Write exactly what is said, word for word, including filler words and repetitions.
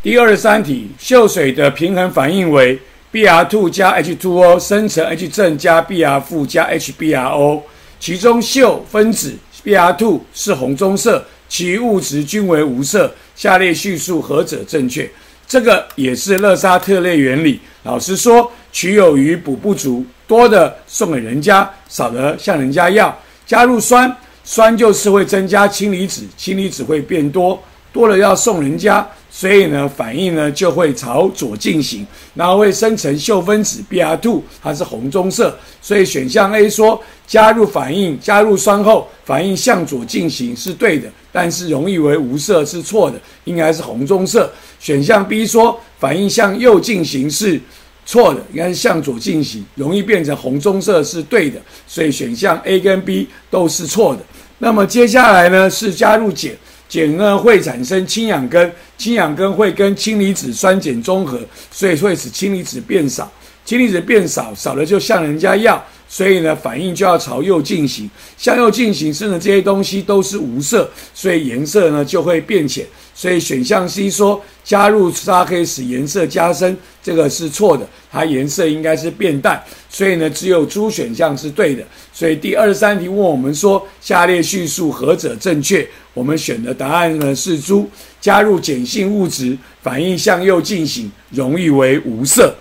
第二十三题，溴水的平衡反应为 B R 二 加 H 二 O 生成 H 正加 B R 负加 H B R O， 其中溴分子 B R 二 是红棕色，其余物质均为无色。下列叙述何者正确？这个也是勒沙特列原理。老师说，取有余补不足，多的送给人家，少的向人家要。加入酸，酸就是会增加氢离子，氢离子会变多，多了要送人家。所以呢，反应呢就会朝左进行，然后会生成溴分子 B R 二， 它是红棕色。所以选项 A 说加入反应加入酸后，反应向左进行是对的，但是容易为无色是错的，应该是红棕色。选项 B 说反应向右进行是错的，应该是向左进行，容易变成红棕色是对的，所以选项 A 跟 B 都是错的。那么接下来呢是加入碱。碱呢会产生氢氧根，氢氧根会跟氢离子酸碱中和，所以会使氢离子变少。氢离子变少，少了就向人家要，所以呢反应就要朝右进行。向右进行，甚至这些东西都是无色，所以颜色呢就会变浅。所以选项 C 说加入沙可以使颜色加深，这个是错的，它颜色应该是变淡。所以呢只有猪选项是对的。所以第二十三题问我们说下列叙述何者正确？我们选的答案呢是猪，加入碱性物质，反应向右进行，容易为无色。